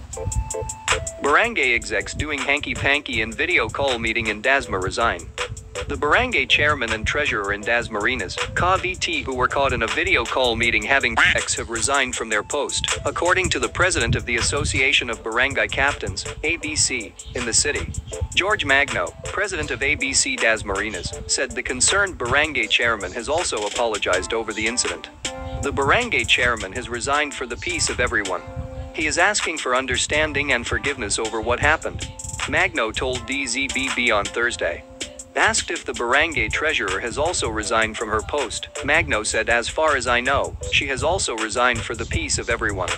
Barangay execs doing hanky-panky in video call meeting in Dasma resign. The barangay chairman and treasurer in Dasmariñas, Cavite, who were caught in a video call meeting having sex have resigned from their post, according to the president of the Association of Barangay Captains, ABC, in the city. George Magno, president of ABC Dasmariñas, said the concerned barangay chairman has also apologized over the incident. The barangay chairman has resigned for the peace of everyone. He is asking for understanding and forgiveness over what happened, Magno told DZBB on Thursday. Asked if the barangay treasurer has also resigned from her post, Magno said, "As far as I know, she has also resigned for the peace of everyone."